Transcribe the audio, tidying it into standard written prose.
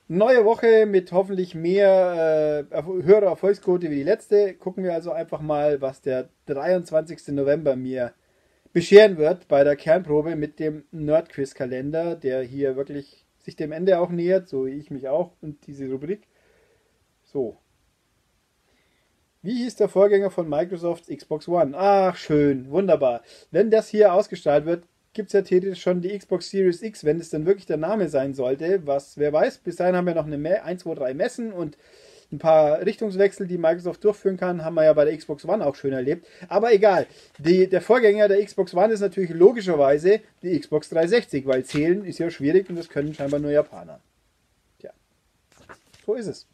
Neue Woche mit hoffentlich mehr höherer Erfolgsquote wie die letzte. Gucken wir also einfach mal, was der 23. November mir bescheren wird bei der Kernprobe mit dem Nerdquiz-Kalender, der hier wirklich sich dem Ende auch nähert, so wie ich mich auch und diese Rubrik. So. Wie hieß der Vorgänger von Microsofts Xbox One? Ach, schön, wunderbar. Wenn das hier ausgestrahlt wird, gibt es ja theoretisch schon die Xbox Series X, wenn es dann wirklich der Name sein sollte. Was, wer weiß, bis dahin haben wir noch eine 1, 2, 3 Messen und ein paar Richtungswechsel, die Microsoft durchführen kann, haben wir ja bei der Xbox One auch schön erlebt. Aber egal, der Vorgänger der Xbox One ist natürlich logischerweise die Xbox 360, weil zählen ist ja schwierig und das können scheinbar nur Japaner. Tja, so ist es.